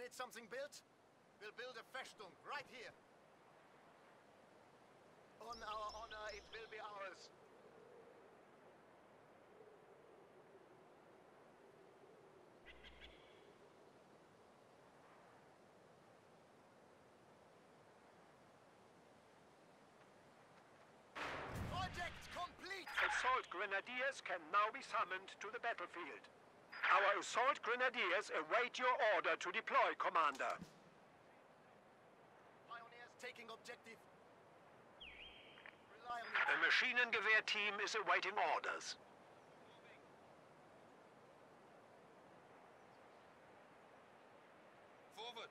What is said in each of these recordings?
need something built? We'll build a Festung right here. On our honor, it will be ours. Project complete! Assault grenadiers can now be summoned to the battlefield. Our assault grenadiers await your order to deploy, Commander. Pioneers taking objective. Rely on it. A Maschinengewehr team is awaiting orders. Forward.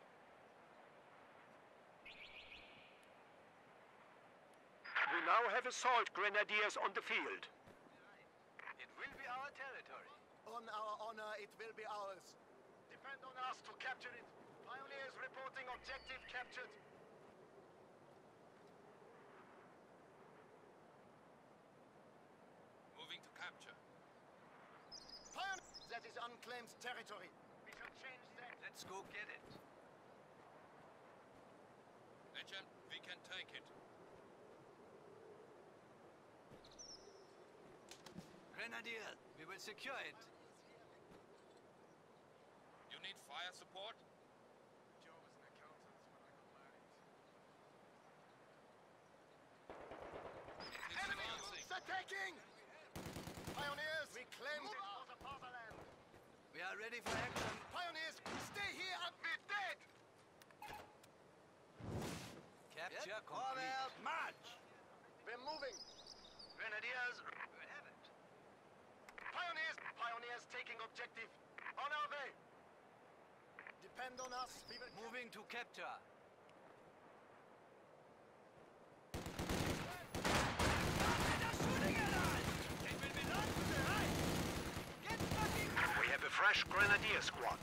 We now have assault grenadiers on the field. It will be our territory. On our honor, it will be ours. Depend on us to capture it. Pioneers reporting objective captured. Moving to capture. Pioneers! That is unclaimed territory. We should change that. Let's go get it. Agent, we can take it. Grenadier, we will secure it. You need fire support? Joe was an accountant when I got married. It is Enemy advancing. troops attacking! Pioneers, we claimed it for the fatherland. We are ready for action. Pioneers, stay here and be dead! Capture complete. March! We're moving. Grenadiers, we have it. Pioneers taking objective. On our way. Depend on us. We will Moving to capture. We have a fresh grenadier squad.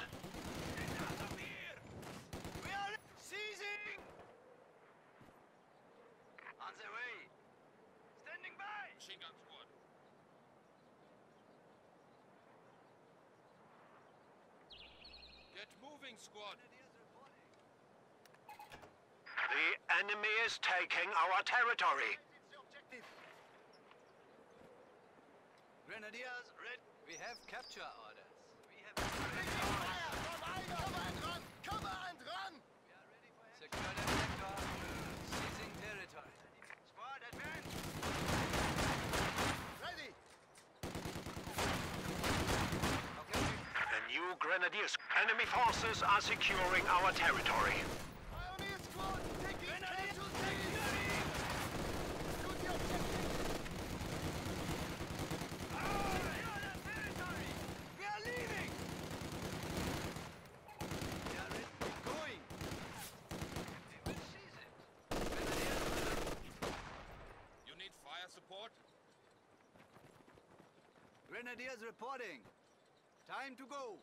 We are seizing! On the way. Standing by! Machine gun squad. Get moving, squad. The enemy is taking our territory. It's the objective. Grenadiers, ready. We have capture orders. We have Fire! Cover and run! Cover and run! We are ready for secure the sector. Seizing territory. Squad, advance! Ready! Okay. A new grenadiers. Enemy forces are securing our territory. Pioneer squad taking casualties! To the objective! We are leaving! We are ready. Going! We will seize it. Grenadiers, You need fire support? Grenadiers reporting. Time to go.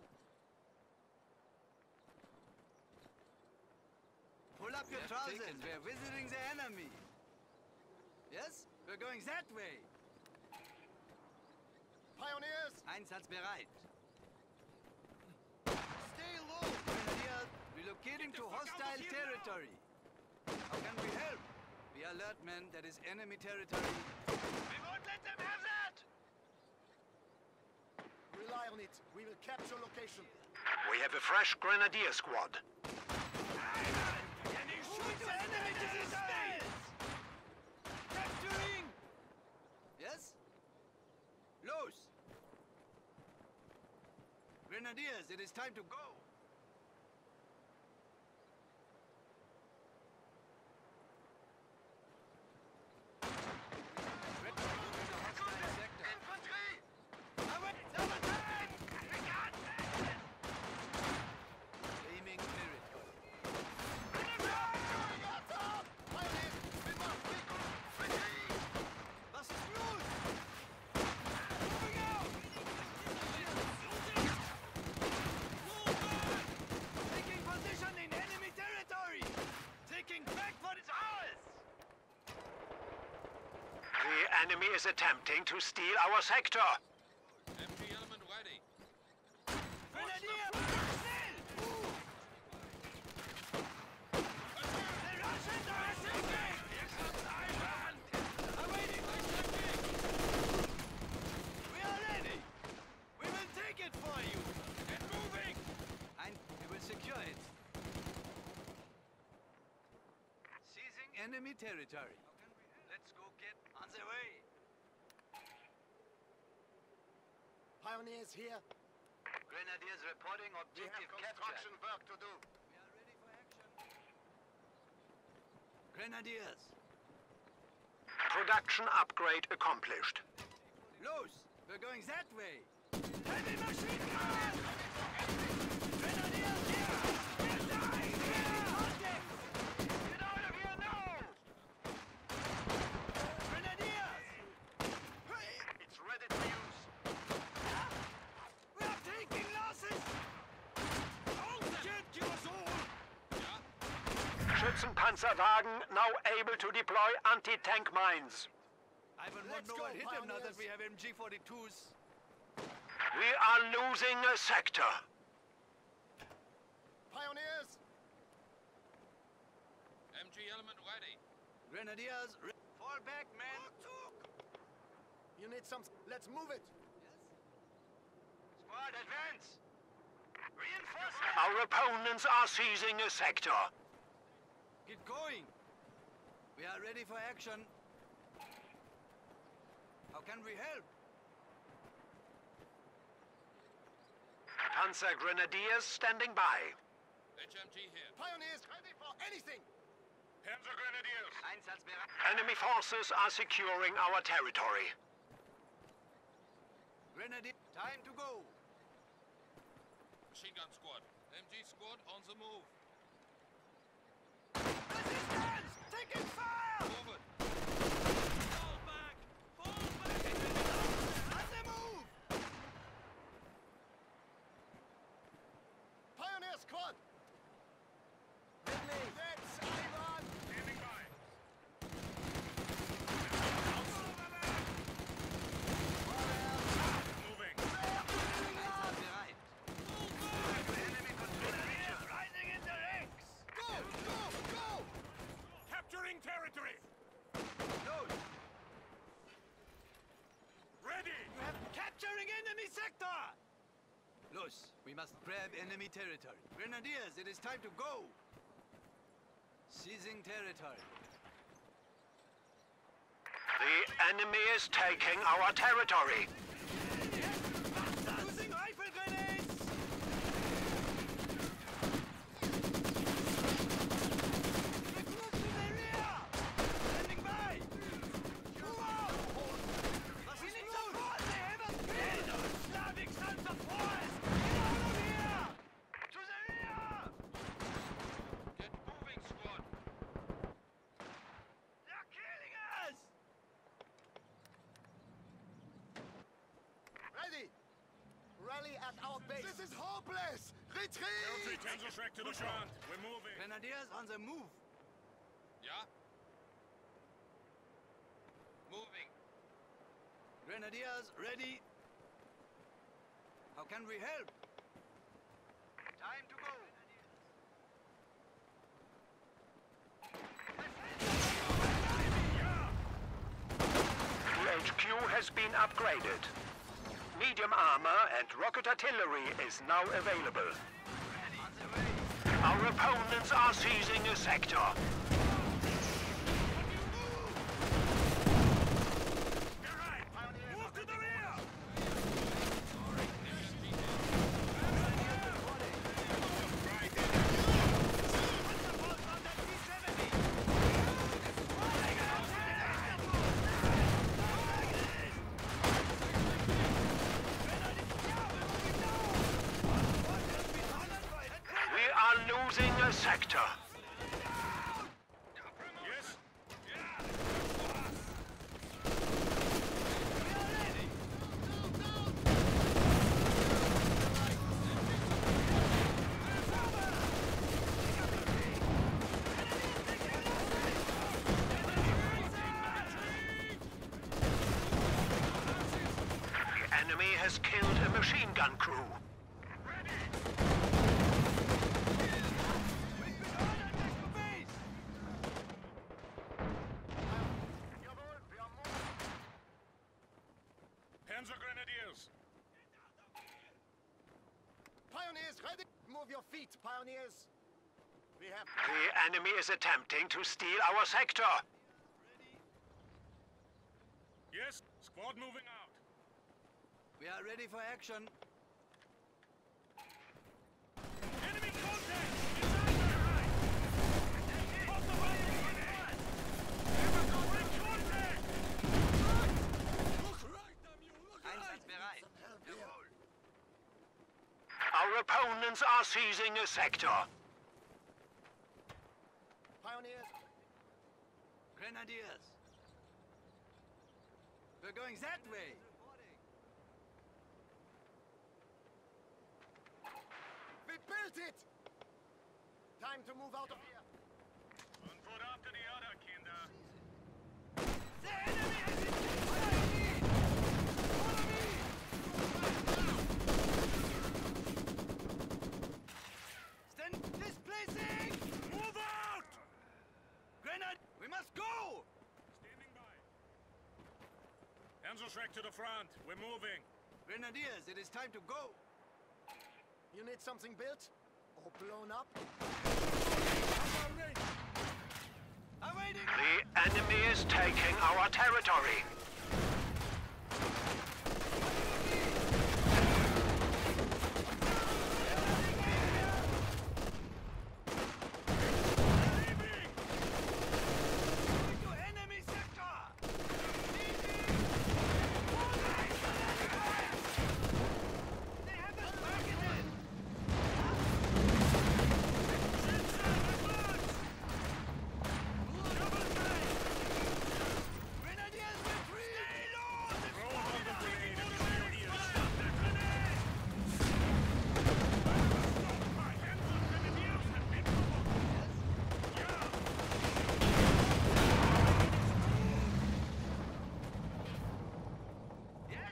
Pull up your trousers. We're visiting the enemy. Yes? We're going that way. Pioneers, Einsatzbereit. stay low! Grenadiers, relocating to hostile territory. How can we help? Be alert, men. That is enemy territory. We won't let them have that! Rely on it. We will capture location. We have a fresh grenadier squad. Capturing! Yes? Los! Grenadiers, it is time to go! Infantry! Aiming territory. Pioneers, we must retreat! Was ist los? Moving out! Taking position in enemy territory! Taking back what is ours! The enemy is attempting to steal our sector. Empty element ready. Grenadier! Schnell! enemy territory. Let's go get on the way. Pioneers here. Grenadiers reporting We have objective construction captured. work to do. We are ready for action. Grenadiers. Production upgrade accomplished. Los, we're going that way. Heavy machine gun! Grenadiers here! We're dying here! Contact! Get out of here now! Grenadiers! Hey! It's ready to use. We are taking losses! Oh, can't kill us all! Schützenpanzerwagen now able to deploy anti-tank mines. I will Let's not know go, what hit them now that pioneers. we have MG42s. We are losing a sector. Pioneers. MG element ready. Grenadiers, fall back, men! You need some... Let's move it. Squad, advance! Reinforcement! Our opponents are seizing a sector. Get going! We are ready for action. How can we help? Panzer Grenadiers standing by. HMG here. Pioneers ready for anything. Panzer Grenadiers. Einsatzbereit. Enemy forces are securing our territory. Grenadier, time to go. Machine gun squad. MG squad on the move. Resistance! Taking fire! Forward. Fall back! Fall back! On the move! Pioneer squad. With me. That's Ivan. Standing by. Moving. Einsatzbereit. Grenadiers Rising in the ranks! Go, go, go. Capturing territory. Los! Ready. You have capturing enemy sector! Los, we must grab enemy territory. Grenadiers, it is time to go! Seizing territory. The enemy is taking our territory. Using rifle grenades! Recruit to the rear! Standing by! Move out! We need support! They have us pinned! Slavic sons of whores! Get out of here! To the rear! Get moving squad. They're killing us! Ready. Rally at our base. This is hopeless. Retreat. Panzer track to the front. We're moving. Grenadiers on the move! Yeah. Moving. Grenadiers ready! How can we help? Time to go! The HQ has been upgraded. Medium armor and rocket artillery is now available. On the way! Our opponents are seizing a sector. Move to the rear. We are losing a sector. Yes. The enemy has killed a machine gun crew. Jawohl, wir are moving. Panzer Grenadiers. Pioneers ready. Move your feet, pioneers. We have... The enemy is attempting to steal our sector. Yes, squad moving out. We are ready for action. Enemy contact! Inside the right! Off the right in front of us! Contact! Look right, damn you! Look right! Einsatzbereit. Jawohl. Our opponents are seizing a sector. Pioneers. Grenadiers. We're going that way. We built it! Time to move out of here. One foot after the other, Kinder. The enemy has it! Follow me! Follow me! Stand displacing! Move out! Grenade! We must go! Standing by. Panzerschreck to the front. We're moving. Grenadiers, it is time to go! You need something built? Or blown up? Awaiting! The enemy is taking our territory. Going to enemy sector! They have us targeted! Grenadiers retreat! Stay low! Throw another grenade and clear the air. Stop the grenade! My Panzer Grenadiers have been provoked. Yeah! Yes?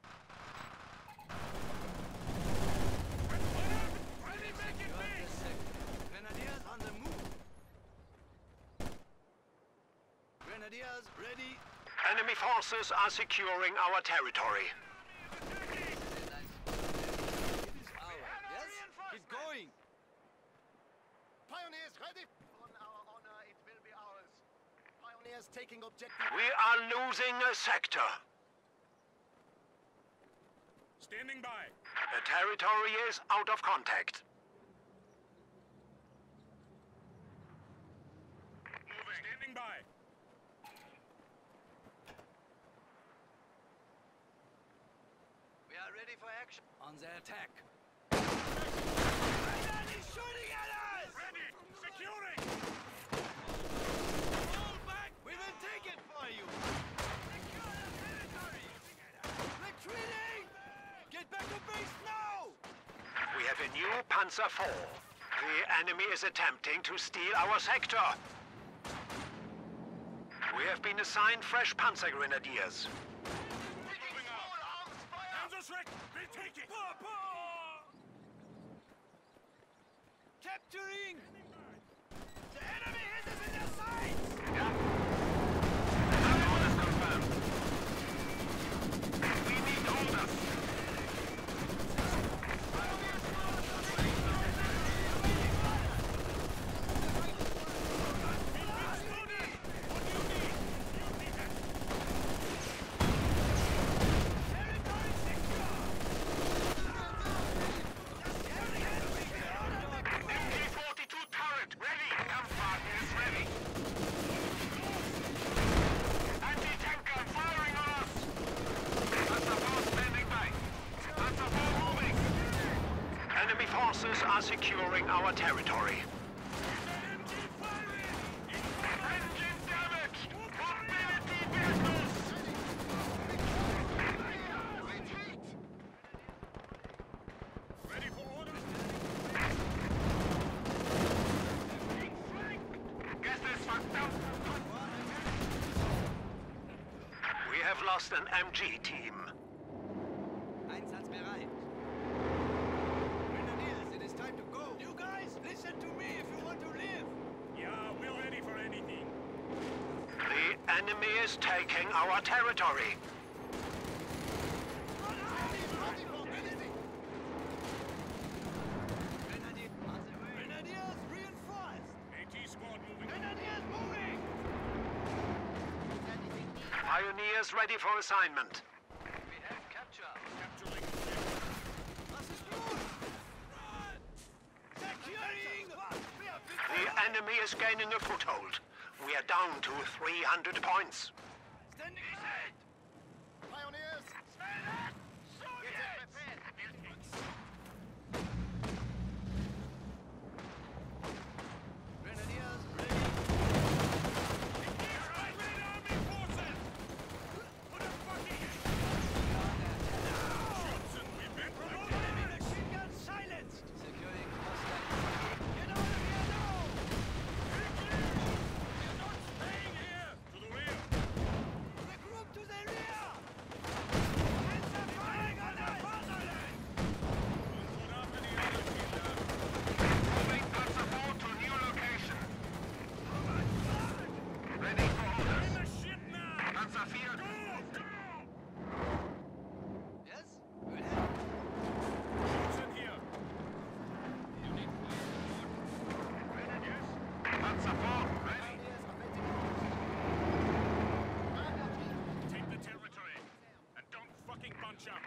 Ready, make it big! Grenadiers on the move! Grenadiers ready! Enemy forces are securing our territory. It is ours, yes? Keep going! Pioneers ready? On our honor, it will be ours. Pioneers taking objective. We are losing a sector. Standing by. The territory is out of contact. Moving. Standing by. We are ready for action. On the attack. He's shooting at us! Ready! Securing! Fall back! We will take it for you! Secure the territory! Retreating! Get back to base now! We have a new Panzer IV. The enemy is attempting to steal our sector. We have been assigned fresh Panzer Grenadiers. Moving out. Panzerschreck, we take it! Capturing! The enemy has us in their sights! Orders confirmed. We need orders. Territory secure! MG-42 turret ready. Kampfwagen is ready. Anti-tanker firing on us. Panzer IV standing by. Panzer IV moving. Enemy forces are securing our territory. Engine damage. Mobility vehicles. Retreat! Ready for orders? Guess this fucked up. We have lost an MG team. Einsatzbereit. Grenadiers, it is time to go. You guys, listen to me if you want to live. Yeah, we're ready for anything. The enemy is taking our territory. Grenadiers, reinforce! Pioneers ready for assignment. We have capture. Capturing. Was ist los? Securing! The enemy is gaining a foothold. We are down to 300 points. Standing by! Pioneers! Soviets! Grenadiers, ready! Red Army forces! Put a fucking Johnson, we've been promoted! Enemy machine gun silenced! Securing hostile. Get out of here now! We're not staying here! To the rear! Regroup to the rear! Panzer firing on the fatherland! Don't put up any other killer. Moving Panzer IV to new location. Ready for In orders. the shit now! Panzer IV. Go! Yes? Go ahead. Johnson here! Panzer IV. Ready. Take the territory! And don't fucking bunch up!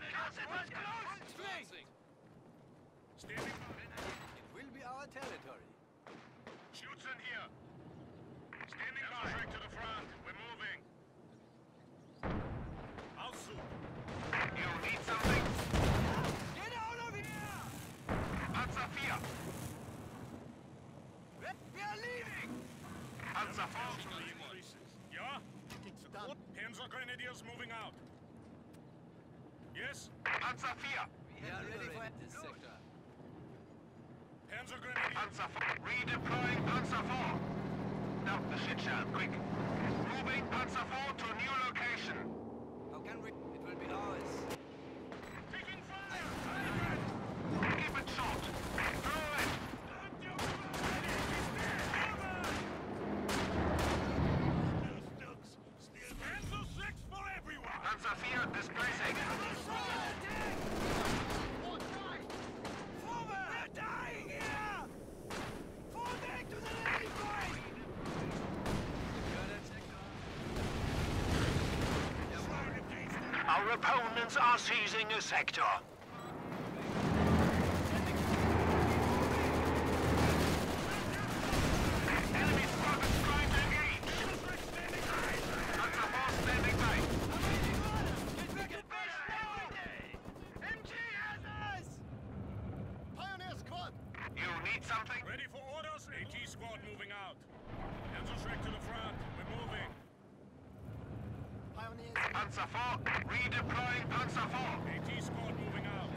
Flank! Standing by! It will be our territory. Johnson here! Standing by! Straight to the front! We're moving! I'll shoot! You need something? Get out of here! Panzer IV. We are leaving! Panzer IV. Artillery increases. Yeah? Done. Panzer Grenadiers moving out. Yes? Panzer IV. We are ready for this sector. Panzer Grenadiers. Panzer IV. Redeploying Panzer IV. Now the shit show, quick. Moving Panzer IV to new location. How can we? It will be ours. Taking fire! Keep it short. Throw it. Panzer 6 for everyone! Panzer IV displacing. Forward! We're dying here! Fall back to the landing point! Our opponents are seizing a sector. Enemy squadrons trying to engage. Panzer IV standing by. Get back now! MG has us! Pioneer squad! You need something? Ready for orders? AT squad moving out. Panzer Shrek to the front. We're moving. Pioneers! Panzer IV. Redeploying Panzer IV. AT squad moving out.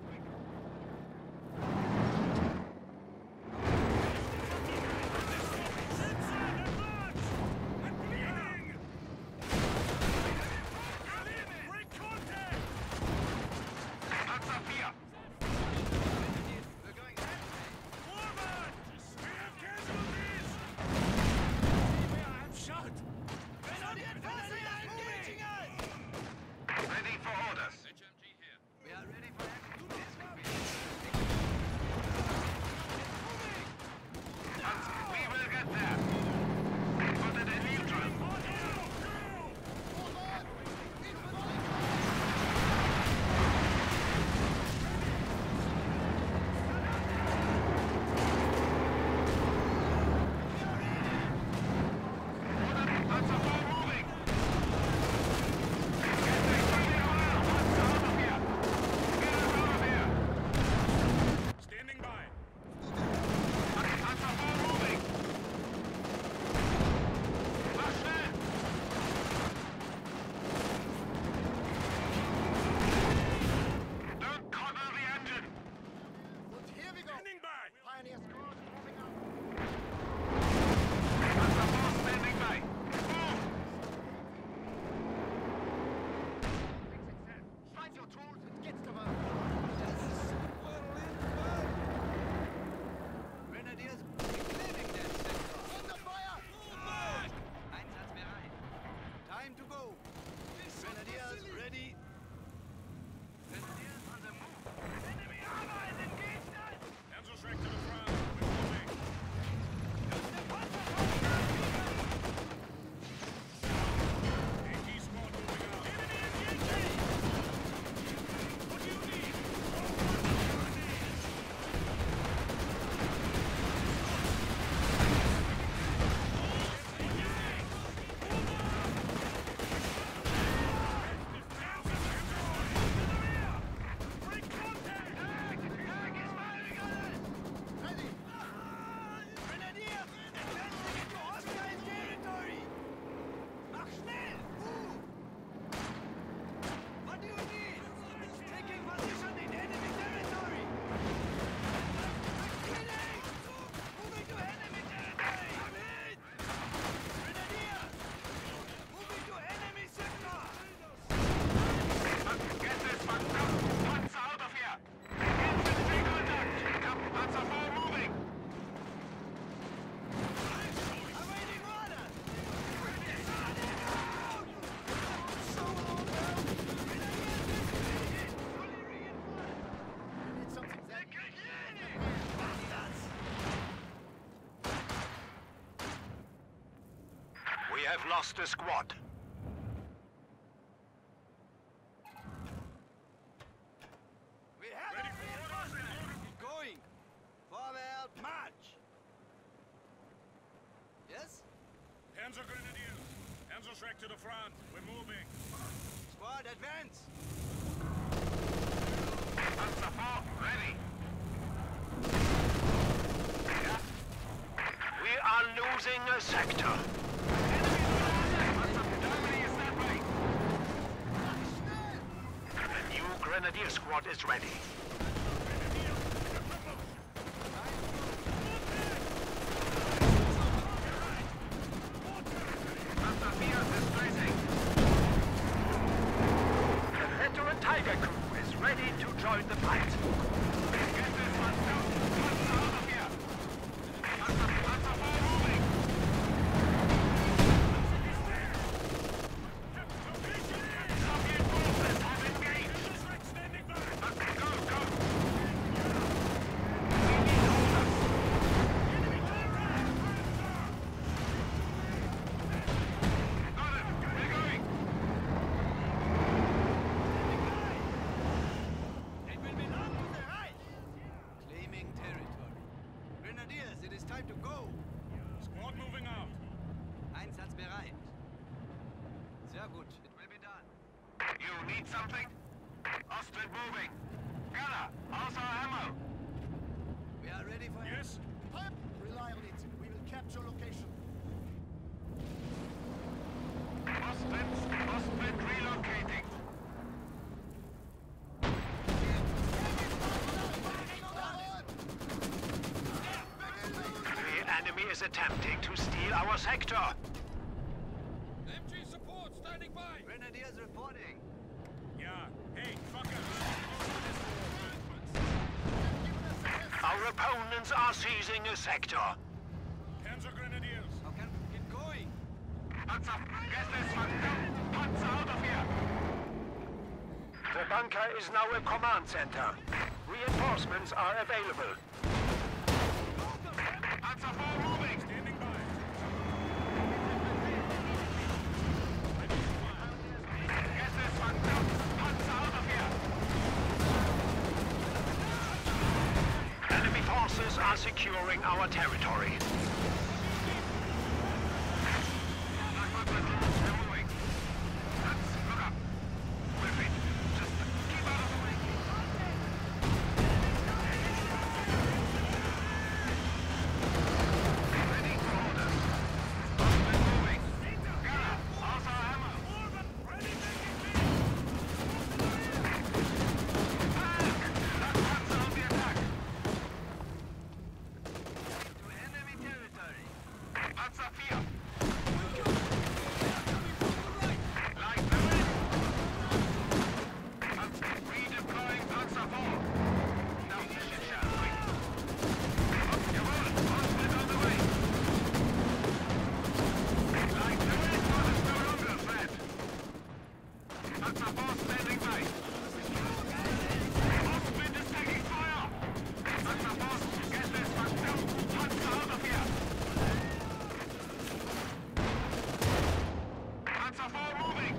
Inside, advance! I'm bleeding! Break contact! Panzer IV. We're going Forward! We have casualties! I'm shot! Grenadier forces are engaging us! Ready for orders. We are ready for Panzer, we will get there. Put it in neutral. Panzer IV moving. Standing by. Panzer IV moving. Mach schnell. Don't cover the engine. And here we go! Standing by. Pioneer squad moving out! Panzer IV standing by. Move. Find your tools and get to work! Grenadiers reclaiming that sector. Under fire! Einsatzbereit. Time to go. Grenadiers ready. Grenadiers on the move. Enemy armor has engaged us! Panzer Shrek to the front. have lost a squad. We have Ready it! for orders. Going! Forward, march! Yes? Panzer Grenadiers. Panzerschreck to the front. We're moving. Squad, advance! Panzer 4, ready. We are losing a sector. Germany is that way. The new Grenadier squad is ready. Panzer 4 is displacing. The veteran Tiger crew is ready to join the fight. Get this one down. Panzer out of here. Panzer 4 moving. Soviet forces have engaged. Standing by. Go, go. We need orders. Got it. We're going. It will belong to the Reich! Claiming territory. Grenadiers, it is time to go! Squad moving out. Einsatzbereit. Sehr gut. It will be done. You need something? Ostwind moving. Gunner, how's our ammo? We are ready for Yes? Rely on it. We will capture location. Ostwind relocating. The enemy is attempting to steal our sector. MG support standing by. Grenadiers reporting. Yeah. Hey, fuckers. Our opponents are seizing a sector. Panzer Grenadiers. How can we get going? Panzer, get this one down. Panzer out of here. The bunker is now a command center. Reinforcements are available. Panzer 4 moving. Standing by. Get this one down. Panzer out of here. Enemy forces are securing our territory. They're moving. Let's look up. We're fit. Just keep out of the way. Ready for orders. We're moving. Gunner, how's our ammo? That Panzer on the attack. To enemy territory. Panzer 4. Like the wind. Redeploying Panzer 4. Now finish it, shall we? Jawohl, Ostwind on the way. Like the wind, what is no longer a threat. Panzer 4 standing by. Ostwind is taking fire. Panzer 4, get this one down. Panzer out of here. Panzer 4 moving.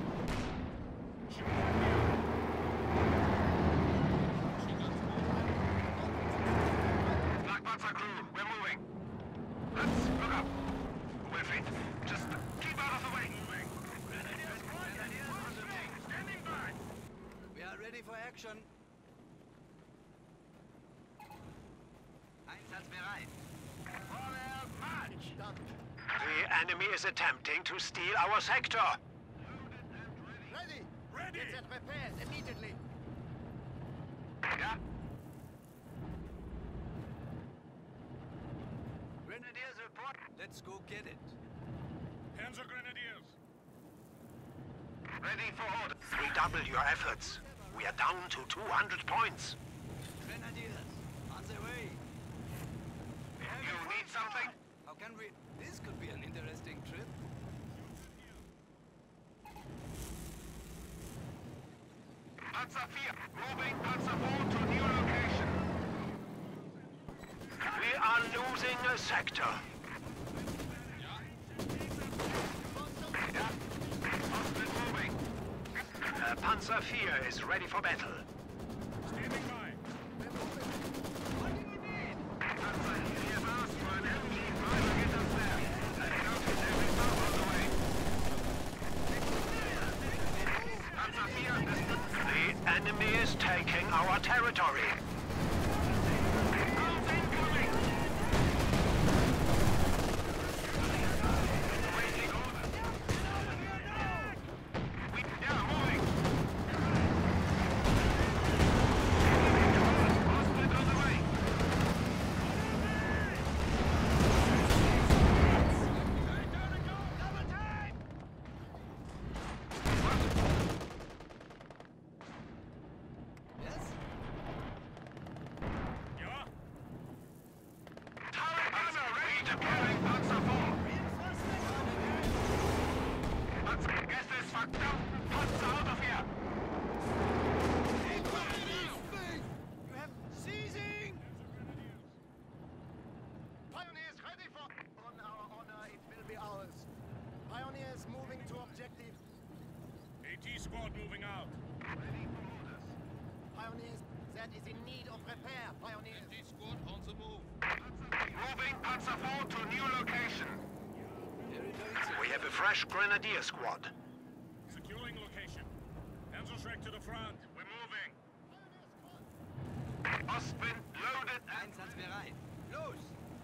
Black Panzer crew, we're moving. Let's look up. We're fit. Just keep out of the way. Standing by. We are ready for action. Einsatzbereit. Vorwärts, march! Done. The enemy is attempting to steal our sector. Ready. Ready. Get that repaired immediately. Yeah. Grenadiers report. Let's go get it. Panzer Grenadiers. Ready for order. Redouble your efforts. We are down to 200 points. Grenadiers, on the way. You need something? How can we... This could be an interesting trip. Panzer 4, moving Panzer 4 to new location. We are losing a sector. Panzer Panzer IV is ready for battle. Standing by. What do you need? Panzer, he has asked for an MG driver get us there. I noticed every stop on the way. Panzer IV is... The enemy is taking our territory. Arms incoming! Waiting orders. Yeah, moving. Hostage on the way. Double time! Yes? Ja? Turret Panzer redeploying Panzer IV. Reinforcements on the way! Panzer, get this verdammten Panzer out of here. You have seizing! Pioneers ready for... On our honor, it will be ours. Pioneers moving to objective. AT squad moving out. Ready for orders. Pioneers, that is in need of repair, Pioneers. Squad on the move. Moving Panzer IV to new location. Territory We have a fresh Grenadier squad. Securing location. Panzerschreck to the front. We're moving. Ostwind loaded and... Einsatzbereit. Los!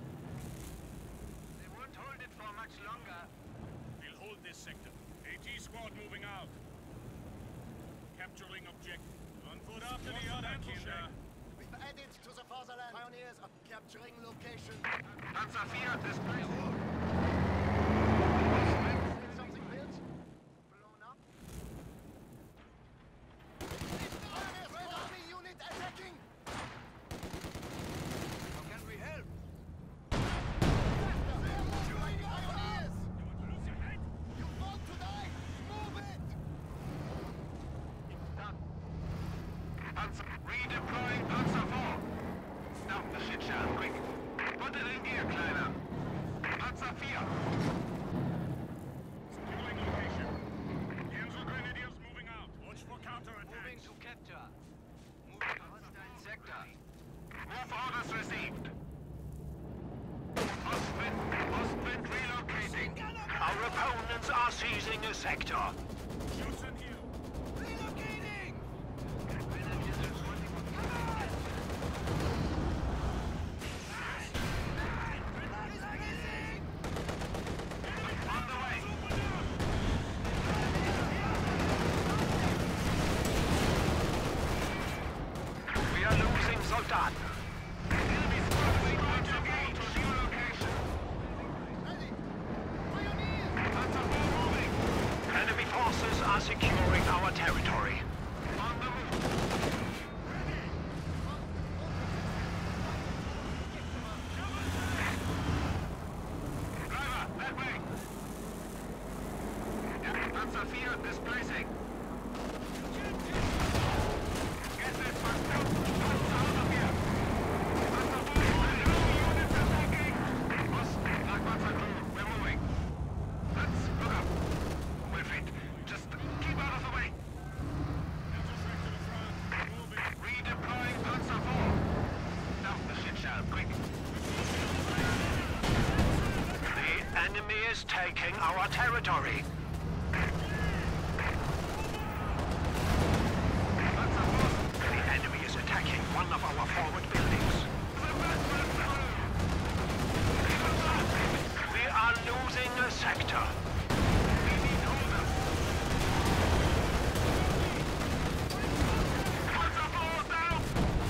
They won't hold it for much longer. We'll hold this sector. AT squad moving out. Capturing objective. One foot after the other, Kinder. We've added to the fatherland. Pioneers are capturing location. Panzer IV displaced. Something built? Blown up? Pioneers, army unit attacking! How can we help? They're moving, Pioneers! Lose your head? You want to die? Move it! Done. Panzer redeploying Panzer IV. Stop the shit show, quick. Put it in gear, Kleiner. Panzer IV. Securing location. Panzer Grenadiers moving out. Watch for counterattacks. Moving to capture. Moving to hostile sector. Move orders received. Ostwind relocating. Our opponents are seizing a sector. Shoots in here. Relocating! On the way. We are losing Soldaten. Enemy squad to engage. New location. Ready! Pioneers! Panzer IV moving. Enemy forces are securing our territory. On the move. Driver, that way. Panzer IV displacing. Get this fucked up. Panzer out of here. Panzer IV, enemy units attacking. Ost, Black Panzer crew, we're moving. Let's look up. We're fit. Just keep out of the way. Panzerschreck to the front. Moving. Redeploying Panzer IV. Stop the shit show, quick. The enemy is taking our territory. Panzer IV. The enemy is attacking one of our forward buildings. We are losing a sector. We need orders. Panzer IV down!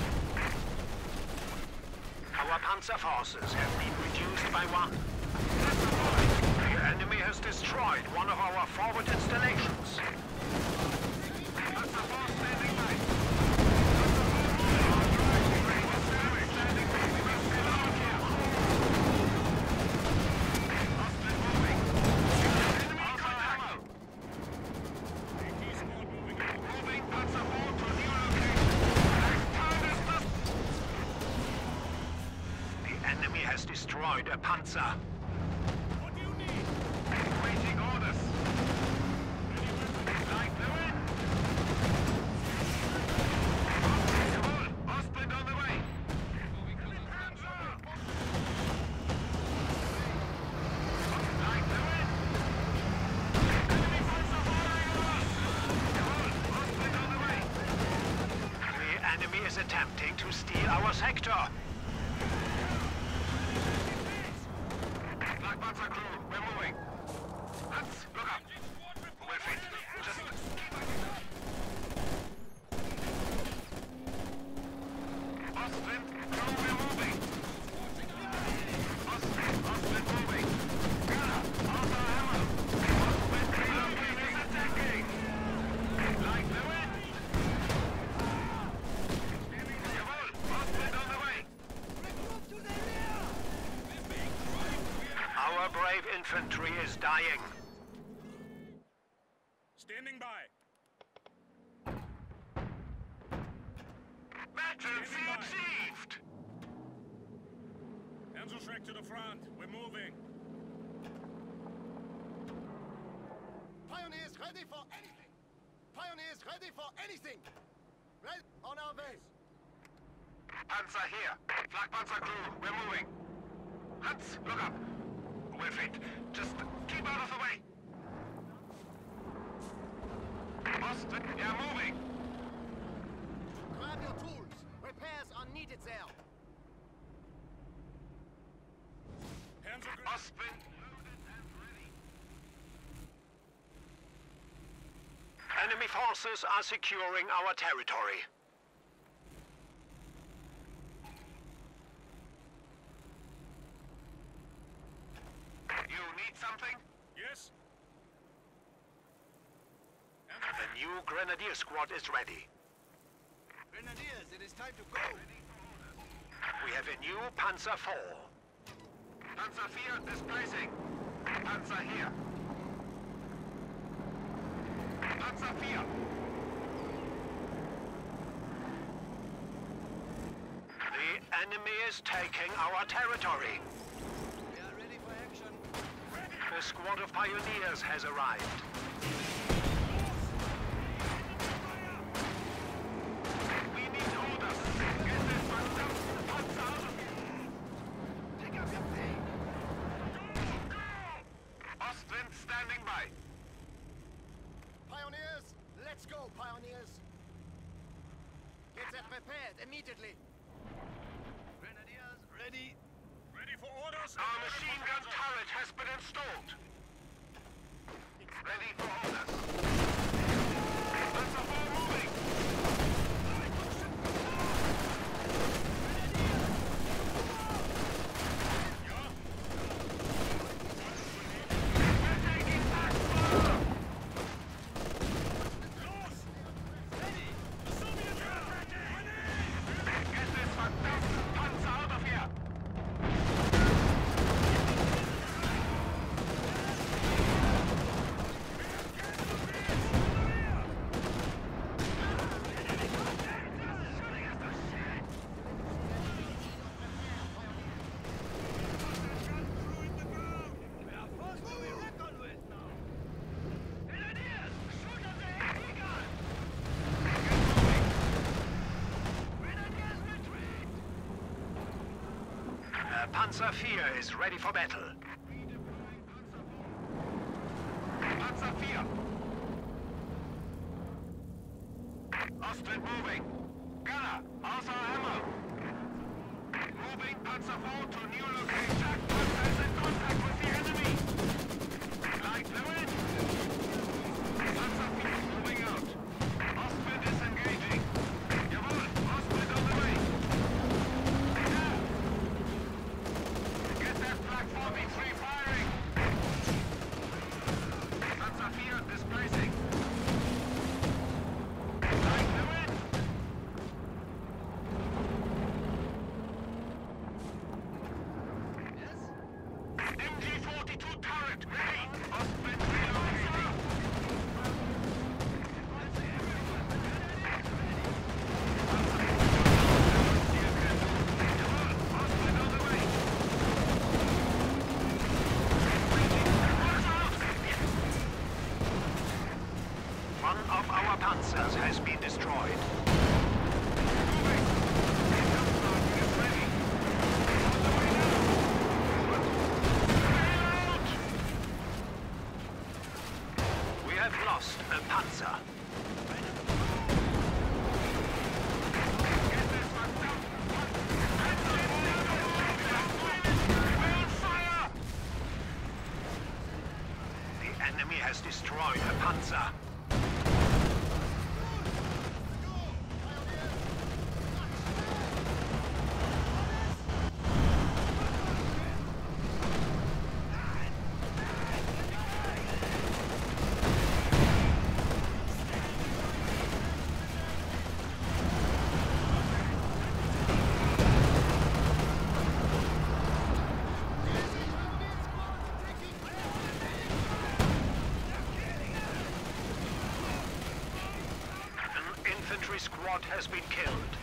Our panzer forces have been reduced by one. The enemy has destroyed one of our forward installations. Panzer IV standing by. Standing by. We will still out here. Ostwind moving. Enemy contact. AT squad moving out. Moving Panzer IV to new location. Turn is the enemy has destroyed a panzer. What do you need? Waiting orders. Like the wind. attempting to steal our sector. Flakpanzer crew, we're moving. Hans, look up. We'll fit. Just keep up. Ostwind, crew, we're moving. Ostwind moving. Gunner, außer Hammer. Ostwind relocating is attacking. Like the wind. Jawohl, Ostwind on the way. Our brave infantry is dying. Standing by. Majesty achieved! Panzerschreck to the front. We're moving. Pioneers ready for anything! Pioneers ready for anything! Right on our way! Panzer here. Flakpanzer crew, we're moving. Hans, look up. We're fit. Just keep out of the way. Ostwind, yeah, moving. Grab your tools! Repairs are needed there! Panzer Ostwind loaded and ready. Enemy forces are securing our territory. You need something? Yes. The new Grenadier squad is ready. Grenadiers, it is time to go. We have a new Panzer IV. Panzer IV displacing. Panzer here. Panzer IV. The enemy is taking our territory. We are ready for action. A squad of pioneers has arrived. We need orders. Get this Panzer out of here. Pick up your plane. Ostwind standing by. Pioneers, let's go, pioneers! Get that repaired immediately! Grenadiers, ready. Ready for orders. Our machine gun turret has been installed. Ready for orders. Panzer IV moving. We're taking back fire. Ready. The Soviets are attacking. Get this verdammte Panzer out of here. We are forced to be reckoned with now. Grenadiers, shoot at the eagle. Grenadiers, retreat. Panzer IV is ready for battle. Panzer IV. Ostwind moving. Gunner, außer Hammer. Moving Panzer IV to new location. Panzer is in contact with the enemy. Like the wind. Panzer IV moving out. Ostwind is engaging. Jawohl, Ostwind on the way. Yeah. Get that Flak 43 firing. Panzer IV displacing. Like the wind. Yes? MG-42 turret ready. Ostwind relocating. Jawohl, Ostwind on the way. One of our panzers has been destroyed. Moving. Kampfwagen is ready. On the way now. Reload! We have lost a panzer. Get this sir. Infantry squad has been killed.